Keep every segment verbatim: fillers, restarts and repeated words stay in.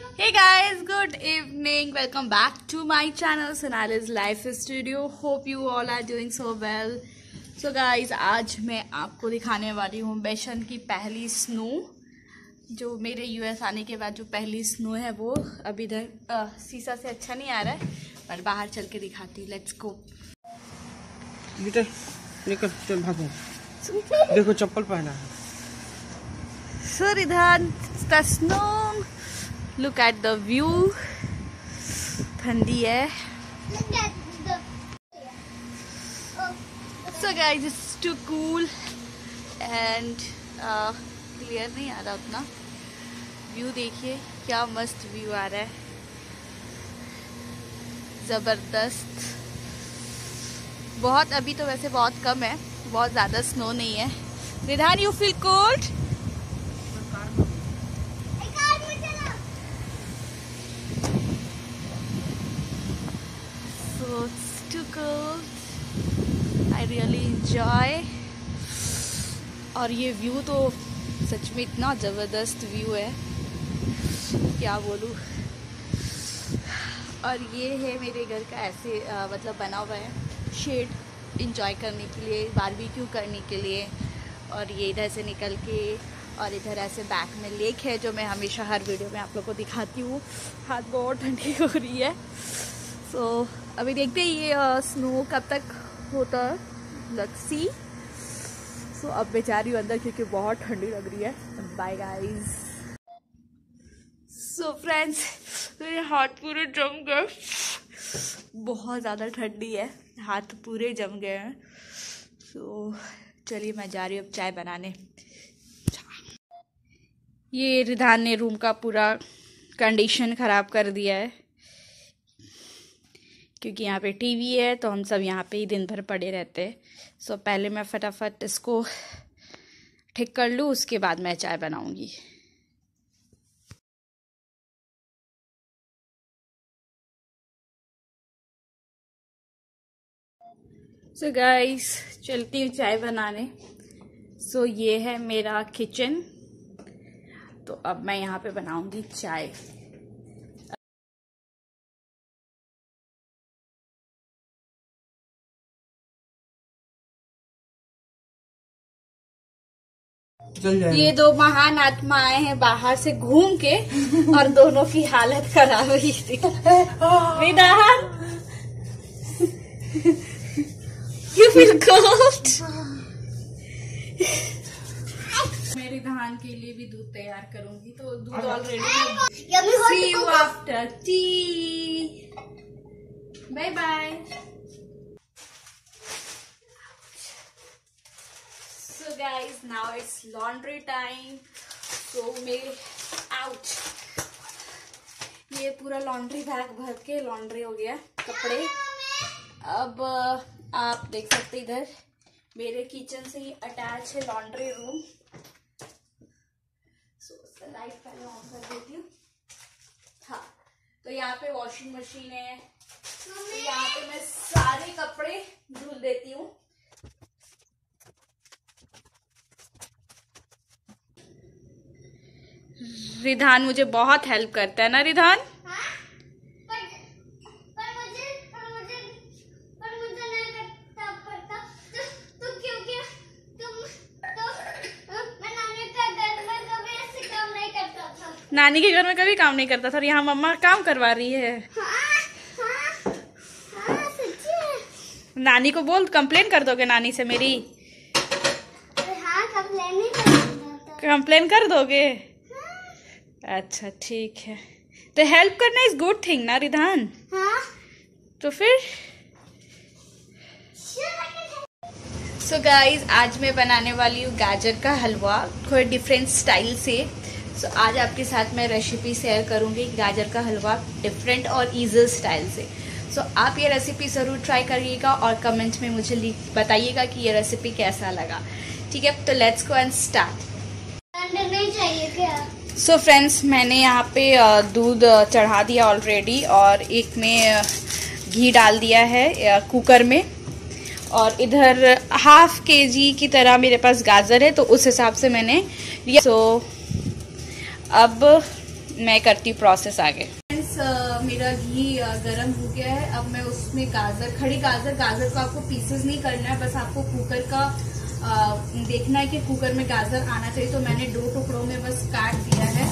Hey guys, good evening. Welcome back to my channel Sonali's Life Studio. Hope you all are doing so well. So guys, आज मैं आपको दिखाने वाली हूँ बेशन की पहली स्नो। जो मेरे यूएस आने के बाद जो पहली स्नो है वो अभी इधर शीशा से अच्छा नहीं आ रहा है, पर बाहर चल के दिखाती हूँ। Let's go. बेटा निकल, चल भागो। देखो चप्पल पहना है। So Ridhan, the snow. Look at the view. ठंडी है। Look at the. Oh. So guys, it's too cool and uh, clear नहीं आ रहा उतना। व्यू देखिए क्या मस्त व्यू आ रहा है, जबरदस्त। बहुत अभी तो वैसे बहुत कम है, बहुत ज्यादा स्नो नहीं है। Ridhan, you feel cold? So it's too cold. I really enjoy. और ये व्यू तो सच में इतना जबरदस्त व्यू है, क्या बोलूँ। और ये है मेरे घर का ऐसे आ, मतलब बना हुआ है शेड इंजॉय करने के लिए, बारबेक्यू करने के लिए। और ये इधर से निकल के और इधर ऐसे बैक में लेक है जो मैं हमेशा हर वीडियो में आप लोगों को दिखाती हूँ। हाथ बहुत ठंडी हो रही है। सो so, अभी देखते हैं ये स्नो कब तक होता है, लेट्स सी। सो अब मैं जा रही हूँ अंदर क्योंकि बहुत ठंडी लग रही है। Bye guys. सो फ्रेंड्स, मेरे हाथ पूरे जम गए, बहुत ज़्यादा ठंडी है, हाथ पूरे जम गए हैं। सो so, चलिए मैं जा रही हूँ अब चाय बनाने। ये रिधान ने रूम का पूरा कंडीशन ख़राब कर दिया है क्योंकि यहाँ पे टीवी है तो हम सब यहाँ पे ही दिन भर पड़े रहते हैं। सो so, पहले मैं फटाफट इसको ठीक कर लूँ, उसके बाद मैं चाय बनाऊँगी। सो so गाइस, चलती हूँ चाय बनाने। सो so, ये है मेरा किचन, तो अब मैं यहाँ पे बनाऊँगी चाय। ये दो महान आत्मा आए हैं बाहर से घूम के और दोनों की हालत खराब हुई थी। Ridhan, you feel cold? मैं रिधान के लिए भी दूध तैयार करूंगी, तो दूध already. See you after tea. Bye bye. So guys, now it's laundry time. So मेरे ouch, ये पूरा लॉन्ड्री बैग भर के लॉन्ड्री हो गया कपड़े। अब आप देख सकते इधर मेरे किचन से ही अटैच है laundry room. So so, light पहले ऑन कर देती हूँ। हाँ, तो यहाँ पे वॉशिंग मशीन है, तो यहाँ पे मैं सारे कपड़े धुल देती हूँ। रिधान मुझे बहुत हेल्प करता है ना रिधान? हाँ? पर, पर मुझे पर मुझे पर मुझे नहीं करता पड़ता। तो, तो क्योंकि तुम तो मैं नानी का घर में कभी ऐसे काम नहीं करता था। नानी के घर में कभी काम नहीं करता था और यहाँ मम्मा काम करवा रही है। हाँ, हाँ, हाँ, सच्ची है। नानी को बोल, कंप्लेन कर दोगे नानी से मेरी? हाँ, कंप्लेन नहीं करता। कंप्लेन कर दोगे? अच्छा ठीक है, तो हेल्प करना इज गुड थिंग ना रिधान? हाँ? तो फिर सो so गाइज, आज मैं बनाने वाली हूँ गाजर का हलवा थोड़े डिफरेंट स्टाइल से। सो so, आज आपके साथ मैं रेसिपी शेयर करूँगी गाजर का हलवा डिफरेंट और इजी स्टाइल से। सो so, आप ये रेसिपी ज़रूर ट्राई करिएगा और कमेंट में मुझे बताइएगा कि ये रेसिपी कैसा लगा। ठीक है, तो लेट्स गो एंड स्टार्ट। नहीं चाहिए क्या? सो so फ्रेंड्स, मैंने यहाँ पे दूध चढ़ा दिया ऑलरेडी और एक में घी डाल दिया है कुकर में, और इधर हाफ के जी की तरह मेरे पास गाजर है तो उस हिसाब से मैंने लिया। सो so, अब मैं करती हूँ प्रोसेस आगे। फ्रेंड्स मेरा घी गरम हो गया है। अब मैं उसमें गाजर, खड़ी गाजर गाजर को आपको पीसेस नहीं करना है, बस आपको कुकर का आ, देखना है कि कुकर में गाजर आना चाहिए। तो मैंने दो टुकड़ों में बस काट दिया है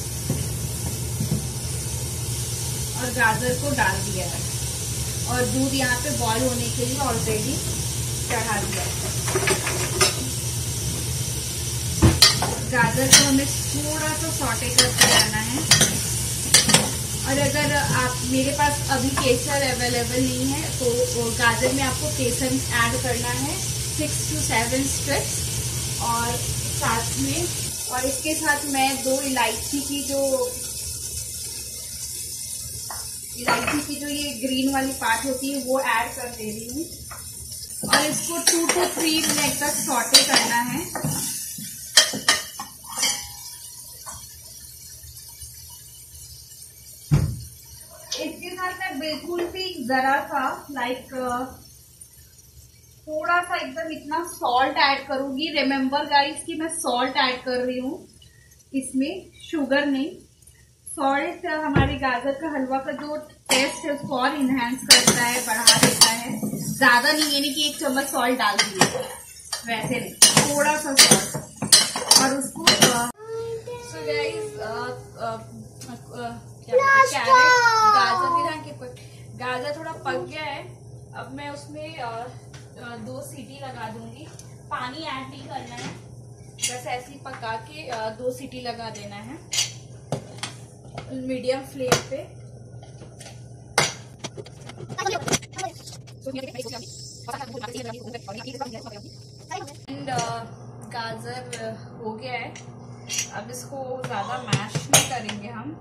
और गाजर को डाल दिया है और दूध यहाँ पे बॉईल होने के लिए ऑलरेडी चढ़ा दिया है। गाजर को हमें थोड़ा सा सॉटे करते रहना है। और अगर आप, मेरे पास अभी केसर अवेलेबल नहीं है तो गाजर में आपको केसर ऐड करना है, सिक्स टू सेवन स्ट्रिप्स। और साथ में, और इसके साथ मैं दो इलायची की जो इलायची की जो ये ग्रीन वाली पार्ट होती है वो ऐड कर दे रही हूँ और इसको टू टू थ्री मिनट तक सॉटे करना है। इसके साथ मैं बिल्कुल भी जरा सा लाइक थोड़ा सा एकदम इतना सॉल्ट ऐड करूंगी। रिमेम्बर गाइस कि मैं सॉल्ट ऐड कर रही हूँ इसमें, शुगर नहीं। सॉल्ट हमारे गाजर का हलवा का जो टेस्ट है उसको और इनहेंस करता है, बढ़ा देता है। ज्यादा नहीं, यानी कि एक चम्मच सॉल्ट डाल दिए, वैसे नहीं, थोड़ा सा सॉल्ट। और उसको सो गाइस गाजर भी ढंग के गाजर थोड़ा पक गया है। अब मैं उसमें आ, आ, दो सीटी लगा दूंगी। पानी ऐड नहीं करना है, बस ऐसे ही पका के आ, दो सीटी लगा देना है मीडियम फ्लेम पे। एंड गाजर हो गया है। अब इसको ज्यादा मैश नहीं करेंगे हम।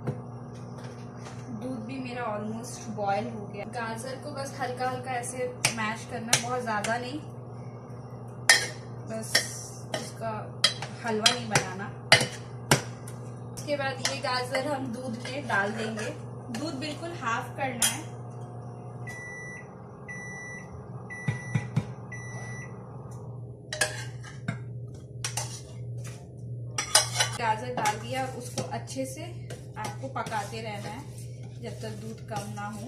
दूध भी मेरा ऑलमोस्ट बॉयल हो गया। गाजर को बस हल्का हल्का ऐसे मैश करना, बहुत ज्यादा नहीं, बस उसका हलवा नहीं बनाना। उसके बाद ये गाजर हम दूध में डाल देंगे। दूध बिल्कुल हाफ करना है। गाजर डाल दिया, उसको अच्छे से आपको पकाते रहना है जब तक दूध कम ना हो।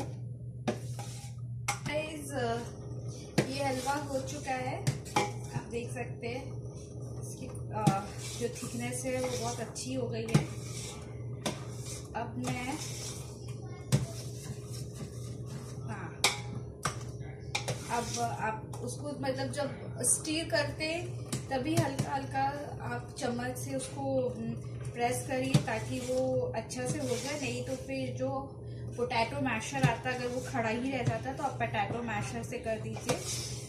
गाइस ये हलवा हो चुका है, आप देख सकते हैं। इसकी जो थिकनेस है वो बहुत अच्छी हो गई है। अब मैं हाँ अब आप उसको मतलब जब स्टीर करते तभी हल्का हल्का आप चम्मच से उसको प्रेस करिए ताकि वो अच्छा से हो जाए। नहीं तो फिर जो पोटैटो मैशर आता, अगर वो खड़ा ही रह जाता तो आप पोटैटो मैशर से कर दीजिए।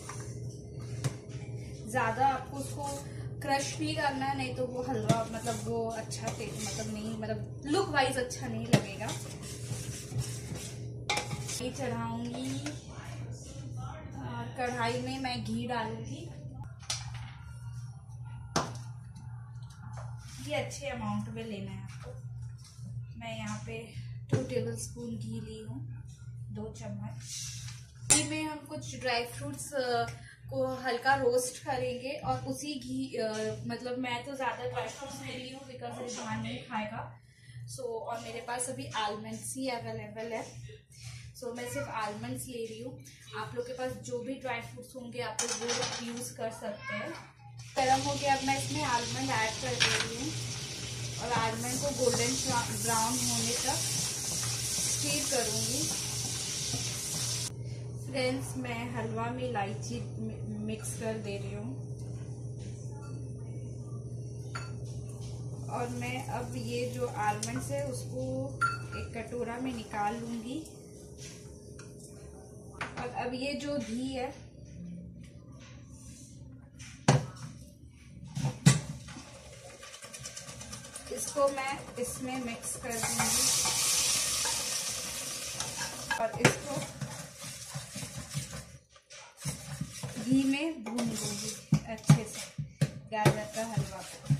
ज्यादा आपको उसको क्रश भी करना है, नहीं तो वो हलवा मतलब वो अच्छा मतलब नहीं, मतलब लुक वाइज अच्छा नहीं लगेगा। ये चढ़ाऊंगी कढ़ाई में, मैं घी डालूंगी। ये अच्छे अमाउंट में लेना है आपको। मैं यहाँ पे टू टेबल स्पून घी ली हूँ, दो चम्मच। घी में हम कुछ ड्राई फ्रूट्स को हल्का रोस्ट करेंगे और उसी घी मतलब मैं तो ज़्यादा ड्राई फ्रूट्स ले रही हूँ बिकॉज रिजवान नहीं खाएगा। सो so, और मेरे पास अभी आलमंड्स ही अवेलेबल है। सो so, मैं सिर्फ आलमंड्स ले रही हूँ। आप लोग के पास जो भी ड्राई फ्रूट्स होंगे आप लोग वो यूज़ कर सकते हैं। गरम हो गया, अब मैं इसमें आलमंड ऐड कर दे रही हूँ और आलमंड को गोल्डन ब्राउन होने तक स्टीर करूँगी। फ्रेंड्स मैं हलवा में इलायची मिक्स कर दे रही हूँ और मैं अब ये जो आलमंड्स है उसको एक कटोरा में निकाल लूँगी। और अब ये जो घी है इसको मैं इसमें मिक्स कर दूंगी और इसको घी में भून लूंगी अच्छे से गाजर का हलवा को।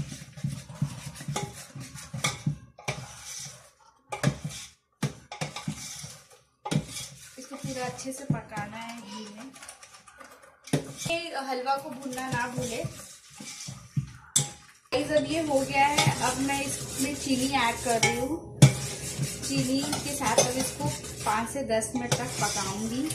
इसको पूरा अच्छे से पकाना है घी में। ये हलवा को भूनना ना भूले। अब ये हो गया है। अब मैं इसमें चीनी ऐड कर रही हूँ। चीनी के साथ अब इसको पाँच से दस मिनट तक पकाऊंगी।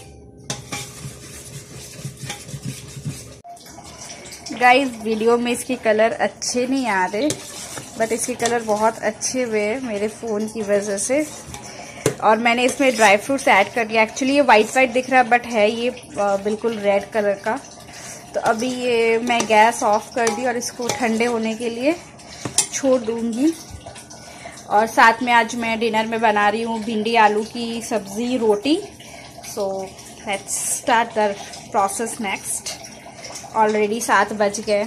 गाइस वीडियो में इसके कलर अच्छे नहीं आ रहे, बट इसके कलर बहुत अच्छे हुए मेरे फ़ोन की वजह से। और मैंने इसमें ड्राई फ्रूट्स ऐड कर दिया। एक्चुअली ये वाइट वाइट दिख रहा है, बट है ये बिल्कुल रेड कलर का। तो अभी ये मैं गैस ऑफ कर दी और इसको ठंडे होने के लिए छोड़ दूंगी। और साथ में आज मैं डिनर में बना रही हूँ भिंडी आलू की सब्ज़ी, रोटी। So let's start the process next. Already सात बज गए।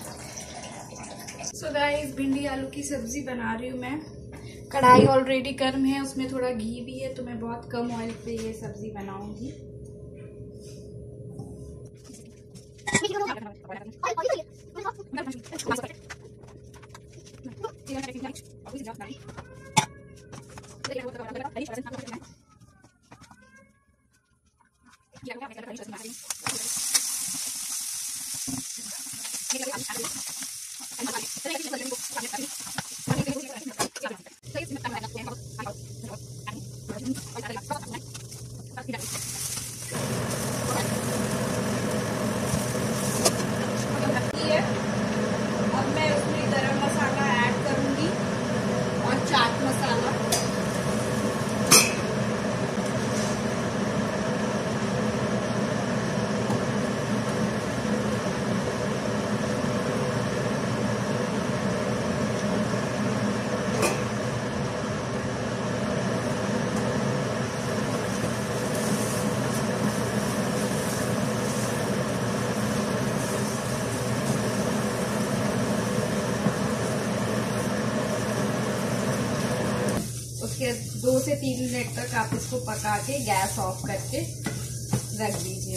सो गाइस भिंडी आलू की सब्ज़ी बना रही हूँ मैं। कढ़ाई ऑलरेडी गर्म है, उसमें थोड़ा घी भी है, तो मैं बहुत कम ऑयल पे ये सब्ज़ी बनाऊंगी। अब मैं उसमें गरम मसाला ऐड करूंगी और चाट मसाला। उसके दो से तीन मिनट तक आप इसको पका के गैस ऑफ करके रख दीजिए।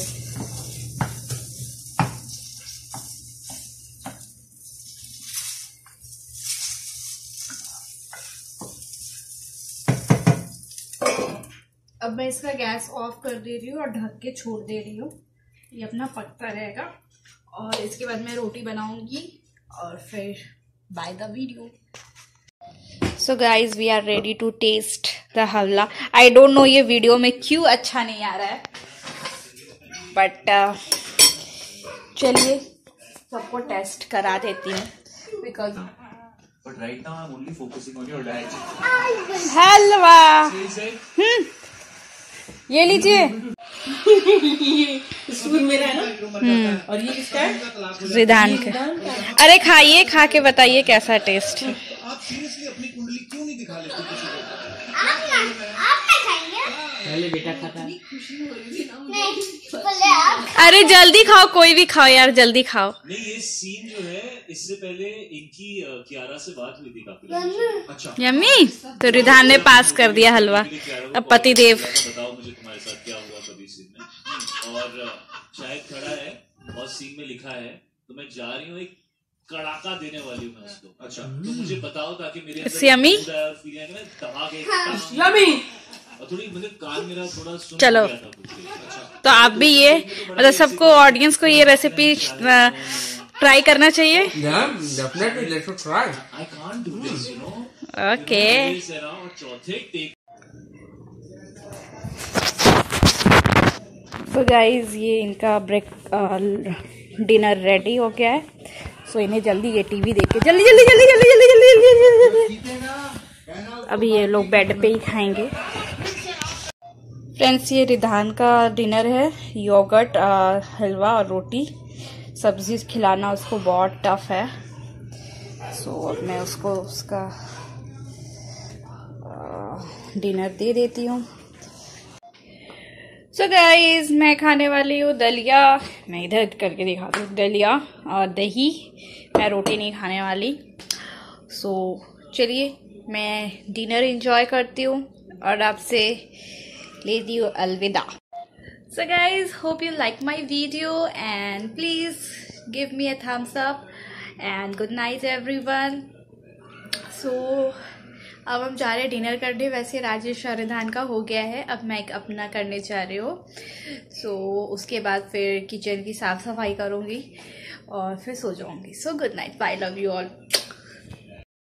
अब मैं इसका गैस ऑफ कर दे रही हूँ और ढक के छोड़ दे रही हूँ। ये अपना पकता रहेगा और इसके बाद मैं रोटी बनाऊंगी और फिर by the video. So guys we are ready to taste the halwa. I don't know ये वीडियो में क्यों अच्छा नहीं आ रहा है, बट uh, चलिए सबको टेस्ट करा देती हूँ because But right now I'm only focusing on your diet. Halwa. हम्म ये लीजिए। स्पून मेरा है ना। और ये किसका है? रिधान का। अरे खाइए, खा के बताइए कैसा टेस्ट है। आप सीरियसली अपनी कुंडली क्यों नहीं दिखा लेते किसी को? आप ना आप ना खाएंगे? पहले बेटा खाता है। नहीं, पहले आप। अरे जल्दी खाओ, कोई भी खाओ यार, जल्दी खाओ। नहीं ये सीन जो है इससे पहले इनकी अ, कियारा से बात हुई थी काफी। अच्छा यम्मी। तो रिधान ने पास कर दिया हलवा। अब पति देव बताओ मुझे तुम्हारे साथ क्या हुआ कभी सीन में। और अ, शायद खड़ा है और सीन में लिखा है, तो मैं जा रही हूँ एक कड़ाका देने वाली हूँ मैं उसको। अच्छा तो मुझे बताओ ताकि मेरे अंदर यम्मी। फीलिंग है ना दबा के यम्मी। और थोड़ी मतलब कान मेरा थोड़ा सुन चलो। गया था कुछ। अच्छा तो आप भी ये मतलब सबको ऑडियंस को ये रेसिपी ट्राई करना चाहिए। Definitely let's try. I can't do this you know. Okay और चौथे टेक तो गाइज ये इनका ब्रेक डिनर रेडी हो गया है। सो इन्हें जल्दी ये टीवी देख के जल्दी जल्दी जल्दी जल्दी जल्दी जल्दी जल्दी जल्दी अभी ये लोग बेड पे ही खाएंगे। फ्रेंड्स ये रिधान का डिनर है, योगर्ट, हलवा और रोटी। सब्जी खिलाना उसको बहुत टफ है। सो अब मैं उसको उसका डिनर दे देती हूँ। सो so गाइज मैं खाने वाली हूँ दलिया। मैं इधर करके दिखाती हूँ, दलिया और दही। मैं रोटी नहीं खाने वाली। सो so, चलिए मैं डिनर एंजॉय करती हूँ और आपसे लेती हूँ अलविदा। So guys hope you like my video and please give me a thumbs up and good night everyone. So अब हम जा रहे हैं डिनर करने। वैसे राजेश और रिधान का हो गया है, अब मैं एक अपना करने जा रही हूँ। सो so, उसके बाद फिर किचन की साफ़ सफाई करूँगी और फिर सो जाऊँगी। So good night, bye, love you all.